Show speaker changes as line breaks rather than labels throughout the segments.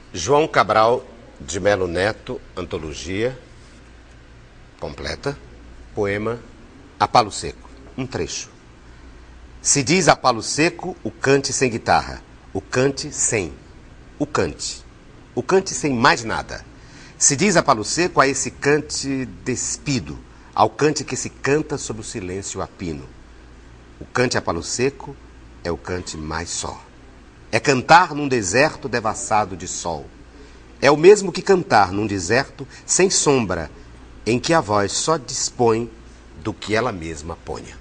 João Cabral de Melo Neto, antologia completa, poema A Palo Seco, um trecho. Se diz a palo seco o cante sem guitarra, o cante sem, o cante sem mais nada. Se diz a palo seco a esse cante despido, ao cante que se canta sob o silêncio apino. O cante a palo seco é o cante mais só. É cantar num deserto devassado de sol. É o mesmo que cantar num deserto sem sombra, em que a voz só dispõe do que ela mesma ponha.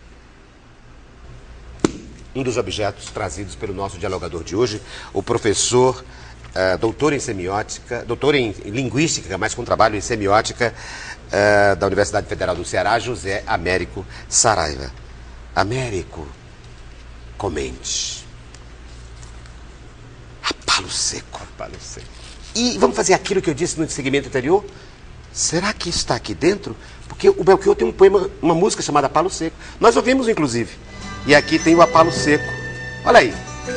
Um dos objetos trazidos pelo nosso dialogador de hoje, o professor, doutor em semiótica, doutor em linguística, mas com trabalho em semiótica, da Universidade Federal do Ceará, José Américo Saraiva. Américo, comente. A palo seco.
A palo seco.
E vamos fazer aquilo que eu disse no segmento anterior? Será que está aqui dentro? Porque o Belchior tem um poema, uma música chamada Palo Seco. Nós ouvimos, inclusive. E aqui tem o A Palo Seco. Olha aí.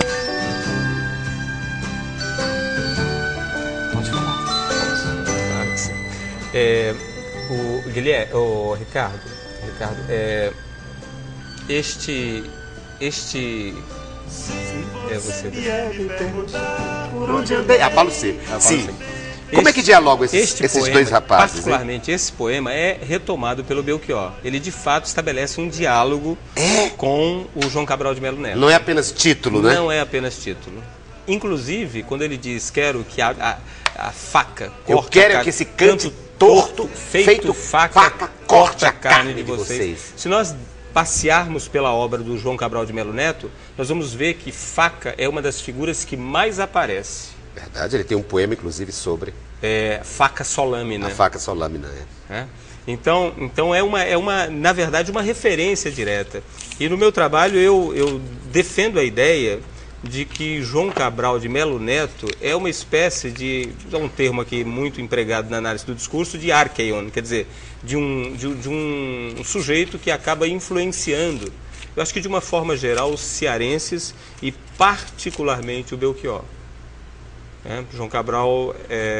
Pode falar.
Claro que sim. O Guilherme, o Ricardo, este é você.
Por onde andei? A Palo Seco. Sim.
Seco.
Como é que dialogam esses
poema,
dois rapazes?
Particularmente, esse poema é retomado pelo Belchior. Ele, de fato, estabelece um diálogo com o João Cabral de Melo Neto.
Não é apenas título, né?
Não é apenas título. Inclusive, quando ele diz, quero que a faca corte
eu quero que esse canto torto,
feito faca corte a carne de vocês. Se nós passearmos pela obra do João Cabral de Melo Neto, nós vamos ver que faca é uma das figuras que mais aparece.
Verdade, ele tem um poema, inclusive, sobre...
faca solâmina.
A faca solâmina,
Então na verdade, uma referência direta. E no meu trabalho eu defendo a ideia de que João Cabral de Melo Neto é uma espécie de, um termo aqui muito empregado na análise do discurso, de archeion, quer dizer, de um sujeito que acaba influenciando, eu acho que de uma forma geral, os cearenses e particularmente o Belchior. João Cabral,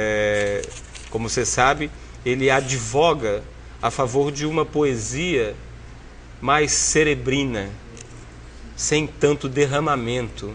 como você sabe, ele advoga a favor de uma poesia mais cerebrina, sem tanto derramamento,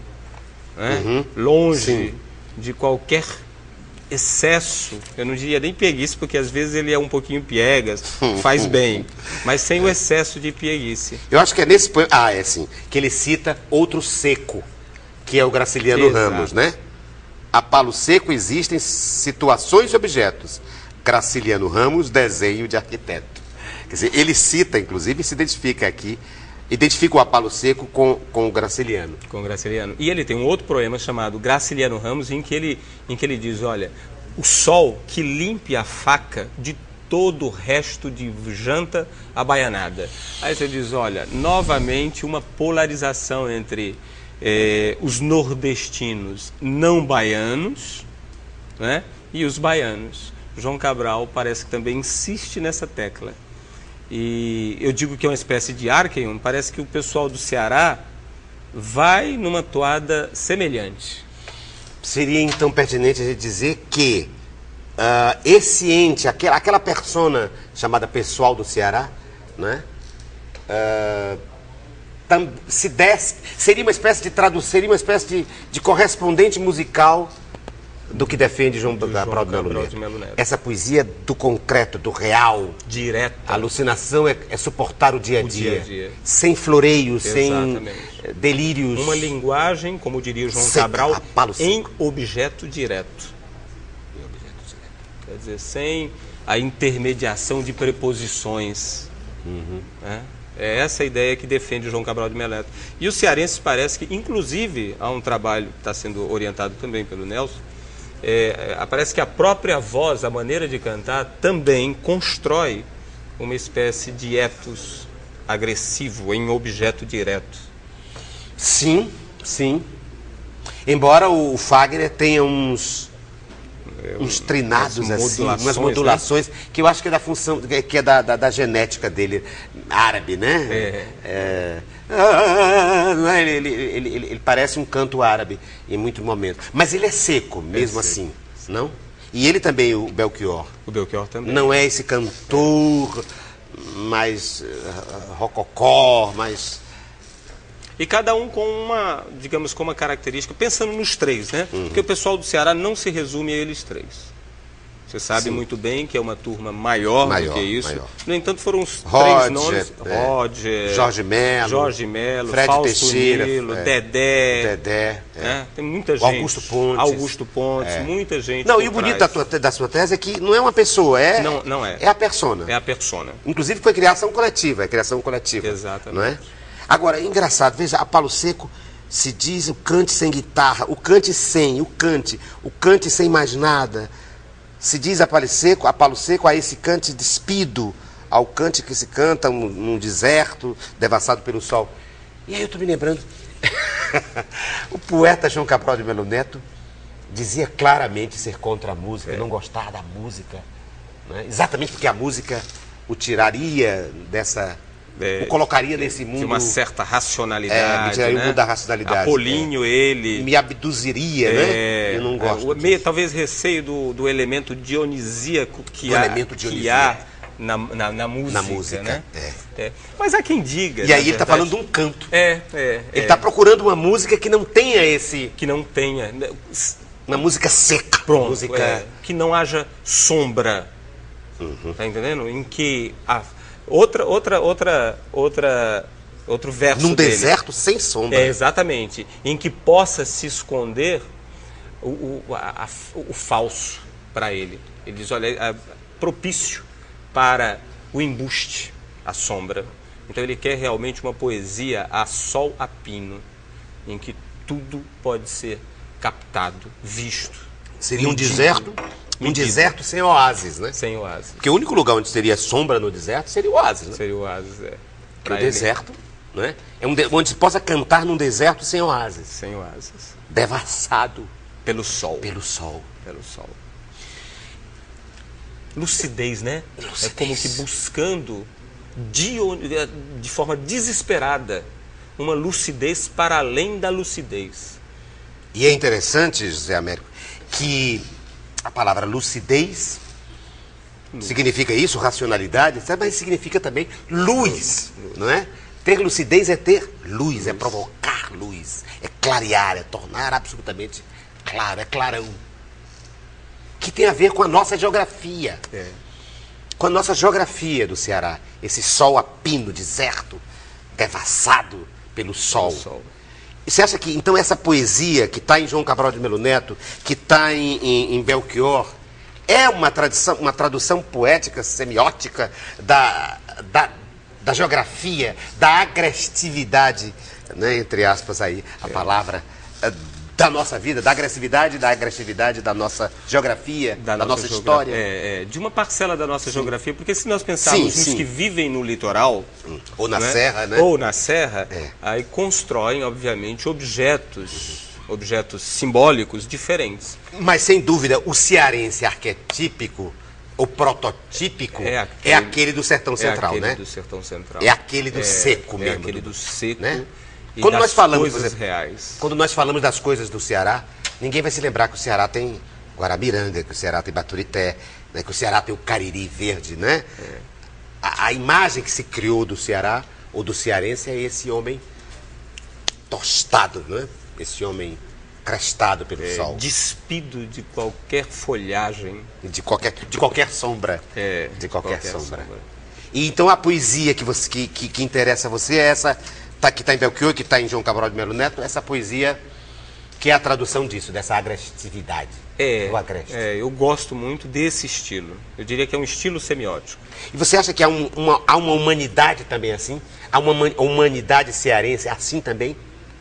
longe de qualquer excesso. Eu não diria nem pieguice, porque às vezes ele é um pouquinho piegas, faz bem, mas sem o excesso de pieguice.
Eu acho que é nesse poema, que ele cita outro seco, que é o Graciliano Ramos, né? A Palo Seco existem situações e objetos. Graciliano Ramos, desenho de arquiteto. Quer dizer, ele cita, inclusive, se identifica aqui, identifica o A Palo Seco com o Graciliano.
Com o Graciliano. E ele tem um outro poema chamado Graciliano Ramos, em que ele diz, olha, o sol que limpe a faca de todo o resto de janta abaianada. Aí você diz, olha, novamente uma polarização entre... os nordestinos não baianos, né, e os baianos. João Cabral parece que também insiste nessa tecla. E eu digo que é uma espécie de archeion, parece que o pessoal do Ceará vai numa toada semelhante.
Seria então pertinente a gente dizer que esse ente, aquela persona chamada pessoal do Ceará, né, se desse, seria uma espécie de tradução, seria uma espécie de correspondente musical do que defende João Cabral de Melo Neto. Essa poesia do concreto, do real,
direta.
A alucinação é suportar o dia a dia, sem floreios, sem delírios.
Uma linguagem, como diria João Cabral, em objeto direto. Quer dizer, sem a intermediação de preposições. É essa a ideia que defende João Cabral de Melo Neto. E os cearenses parece que, inclusive, há um trabalho que está sendo orientado também pelo Nelson, parece que a própria voz, a maneira de cantar, também constrói uma espécie de ethos agressivo em objeto direto.
Sim, sim. Embora o Fagner tenha uns trinados umas modulações, né? Que eu acho que é da função, que é da genética dele, árabe, né? não é? Ele parece um canto árabe em muitos momentos. Mas ele é seco, mesmo assim, não? E ele também, o Belchior.
O Belchior também.
Não é esse cantor mais rococó, mais...
E cada um com uma, digamos, com uma característica, pensando nos três, né? Porque o pessoal do Ceará não se resume a eles três. Você sabe muito bem que é uma turma maior do que isso.
Maior.
No entanto, foram os
Roger,
três nomes. Roger,
Jorge Melo,
Fred
Fausto
Teixeira,
Nilo,
Dedé.
Né?
Tem muita gente.
Augusto Pontes.
Muita gente.
Não, e o bonito da sua tese é que não é uma pessoa,
não é.
É a persona.
É a persona.
Inclusive foi criação coletiva,
Exatamente.
Não é? Agora, é engraçado, veja, a Palo Seco se diz o cante sem guitarra, o cante sem mais nada. Se diz a Palo Seco a esse cante despido, ao cante que se canta num deserto, devassado pelo sol. E aí eu estou me lembrando, o poeta João Cabral de Melo Neto dizia claramente ser contra a música, não gostar da música, né? Exatamente porque a música o tiraria dessa... o colocaria nesse mundo...
De uma certa racionalidade,
me tiraria o mundo da racionalidade.
Apolíneo, ele...
Me abduziria, né? Eu não gosto
talvez receio do elemento dionisíaco que há na música, né? Mas há quem diga...
E aí ele está falando de um canto.
Ele
está procurando uma música que não tenha esse...
Que não tenha...
Uma música seca.
Pronto,
música...
que não haja sombra. Tá entendendo? Em que... Outro verso
num
dele.
Deserto sem sombra.
Exatamente. Em que possa se esconder o falso para ele. Ele diz, olha, é propício para o embuste, a sombra. Então ele quer realmente uma poesia a sol a pino, em que tudo pode ser captado, visto.
Seria um deserto... Um deserto sem oásis, né?
Sem oásis.
Porque o único lugar onde teria sombra no deserto seria o oásis, né?
Seria o oásis,
Porque o deserto, né? É onde se possa cantar num deserto sem oásis.
Sem oásis.
Devassado.
Pelo sol.
Pelo sol.
Lucidez, né? É como que buscando, de forma desesperada, uma lucidez para além da lucidez.
E é interessante, José Américo, que... A palavra lucidez significa isso, racionalidade, mas significa também luz, não é? Ter lucidez é ter luz, é provocar luz, é clarear, é tornar absolutamente claro, é clarão. Que tem a ver com a nossa geografia, com a nossa geografia do Ceará. Esse sol a pino, deserto, devassado pelo sol. E você acha que, então, essa poesia que está em João Cabral de Melo Neto, que está em Belchior, é uma tradução poética, semiótica da geografia, da agressividade, né, entre aspas aí, a palavra, da nossa vida, da agressividade da nossa geografia, da nossa história.
De uma parcela da nossa geografia, porque se nós pensarmos nos que vivem no litoral...
Ou na serra, né?
Ou na serra, aí constroem, obviamente, objetos simbólicos diferentes.
Mas, sem dúvida, o cearense arquetípico, o prototípico, é aquele do Sertão Central, né?
É aquele do Sertão Central.
É aquele do seco mesmo.
É aquele do seco,
né?
E
quando
das
nós falamos,
coisas
por exemplo,
reais.
Quando nós falamos das coisas do Ceará, ninguém vai se lembrar que o Ceará tem Guaramiranga, que o Ceará tem Baturité, né, que o Ceará tem o Cariri verde, né? A imagem que se criou do Ceará, ou do cearense, é esse homem tostado, né? Esse homem crestado pelo sol.
Despido de qualquer folhagem.
De qualquer sombra. De qualquer sombra. E então a poesia que interessa a você é essa... que está em Belchior, que está em João Cabral de Melo Neto, essa poesia que é a tradução disso, dessa agressividade.
Eu gosto muito desse estilo. Eu diria que é um estilo semiótico.
E você acha que há uma humanidade também assim? Há uma humanidade cearense assim também?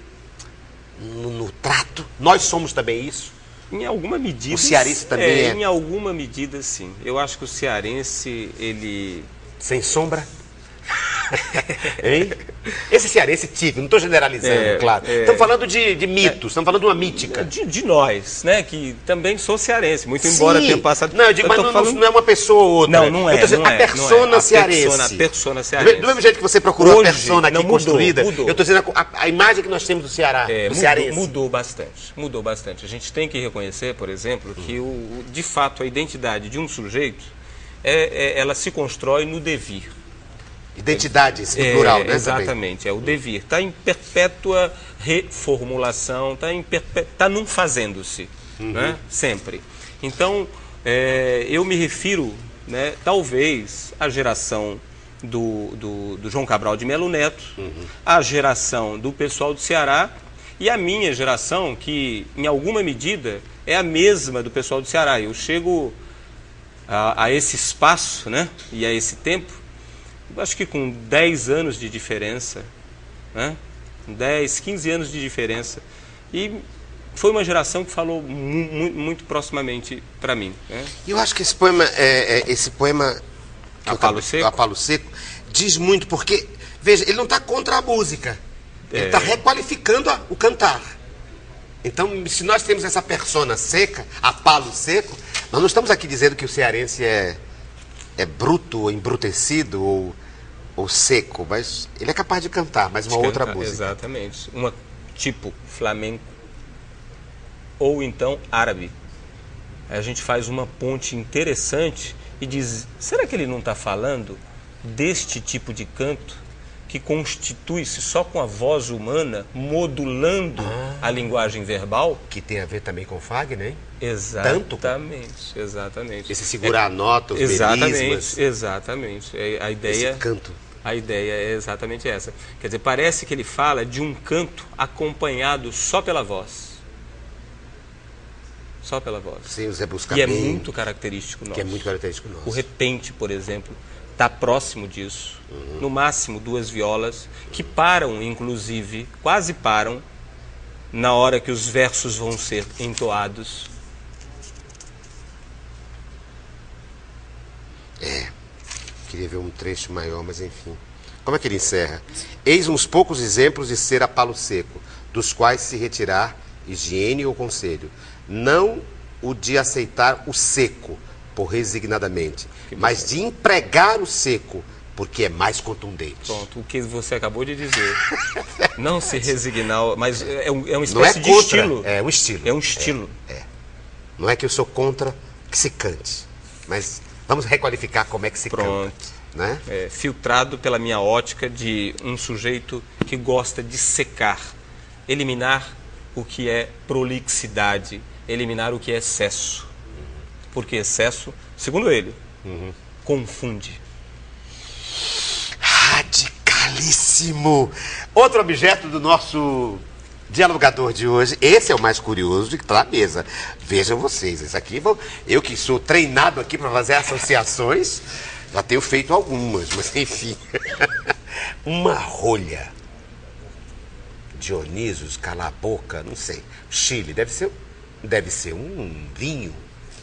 No trato? Nós somos também isso?
Em alguma medida...
O cearense também
Em alguma medida, sim. Eu acho que o cearense, ele...
Sem sombra? Hein? Esse cearense típico, não estou generalizando, claro. Estamos falando de mitos, estamos falando de uma mítica.
De nós, né? Que também sou cearense, muito embora tenha passado...
Não, eu digo, mas não é uma pessoa ou outra.
Não é.
A persona cearense.
A persona cearense.
Do mesmo jeito que você procurou a persona aqui construída,
mudou.
eu estou dizendo a imagem que nós temos do Ceará, do cearense.
Mudou bastante. A gente tem que reconhecer, por exemplo, que de fato a identidade de um sujeito, ela se constrói no devir.
Identidade, esse plural, né?
Exatamente, é o devir. Está em perpétua reformulação, está num fazendo-se, né? Sempre. Então, eu me refiro, né, talvez, à geração do João Cabral de Melo Neto, à geração do pessoal do Ceará e a minha geração, que, em alguma medida, é a mesma do pessoal do Ceará. Eu chego a esse espaço, né, e a esse tempo, acho que com 10 anos de diferença, né? 10, 15 anos de diferença. E foi uma geração que falou muito proximamente para mim. Né?
Eu acho que esse poema
A
Palo Seco, diz muito, porque, veja, ele não está contra a música, ele está requalificando o cantar. Então, se nós temos essa persona seca, a palo seco, nós não estamos aqui dizendo que o cearense é bruto, ou embrutecido, ou seco, mas ele é capaz de cantar, mas uma outra música.
Exatamente. Tipo flamenco ou então árabe. A gente faz uma ponte interessante e diz, será que ele não está falando deste tipo de canto que constitui-se só com a voz humana, modulando a linguagem verbal?
Que tem a ver também com Fagner, hein?
Exatamente.
Esse segurar a nota, os melismas.
Exatamente. A ideia...
Esse canto.
A ideia é exatamente essa. Quer dizer, parece que ele fala de um canto acompanhado só pela voz. Só pela voz.
Sem o Zé Buscapé.
E é muito característico nosso.
Que é muito característico nosso.
O repente, por exemplo, está próximo disso. No máximo 2 violas, que param, inclusive, quase param, na hora que os versos vão ser entoados.
Queria ver um trecho maior, mas enfim. Como é que ele encerra? Eis uns poucos exemplos de ser a palo seco, dos quais se retirar higiene ou conselho. Não o de aceitar o seco, por resignadamente, mas de empregar o seco, porque é mais contundente.
Pronto, o que você acabou de dizer. Não se resignar, mas é uma espécie
não é
de
contra,
estilo.
É um estilo.
É um estilo.
Não é que eu sou contra que se cante, mas vamos requalificar como é que se canta. Né?
Filtrado pela minha ótica de um sujeito que gosta de secar, eliminar o que é prolixidade, eliminar o que é excesso. Porque excesso, segundo ele, confunde.
Radicalíssimo! Outro objeto do nosso dialogador de hoje, esse é o mais curioso de que está na mesa. Vejam vocês, esse aqui, eu que sou treinado aqui para fazer associações, já tenho feito algumas, mas enfim. Uma rolha. Dionísios, cala a boca, não sei. Chile, deve ser um vinho.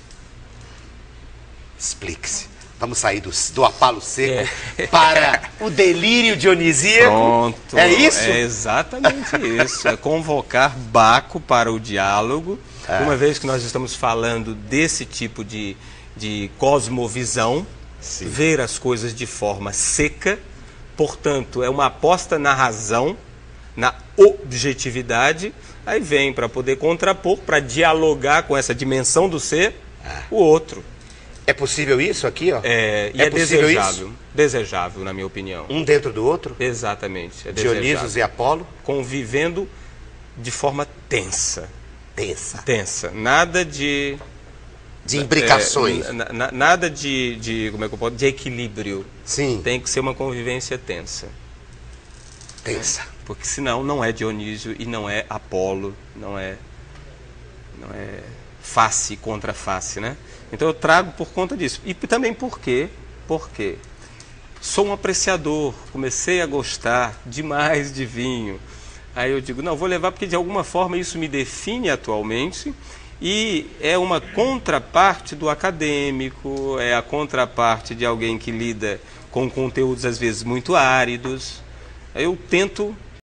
Explique-se. Vamos sair do apalo seco para o delírio dionisíaco.
Pronto.
É isso?
É exatamente isso. É convocar Baco para o diálogo. Uma vez que nós estamos falando desse tipo de cosmovisão,
sim,
ver as coisas de forma seca, portanto, é uma aposta na razão, na objetividade, aí vem para poder contrapor, para dialogar com essa dimensão do ser, o outro.
É possível isso aqui, ó?
É desejável. Isso? Desejável, na minha opinião.
Um dentro do outro?
Exatamente. É
Dionísios e Apolo?
Convivendo de forma tensa.
Tensa.
Nada de
imbricações.
Nada como é que eu posso, de equilíbrio.
Sim.
Tem que ser uma convivência tensa. Porque senão não é Dionísio e não é Apolo, não é face contra face, né? Então eu trago por conta disso. E também porque sou um apreciador, comecei a gostar demais de vinho. Aí eu digo, não, vou levar porque de alguma forma isso me define atualmente e é uma contraparte do acadêmico, é a contraparte de alguém que lida com conteúdos às vezes muito áridos. Eu tento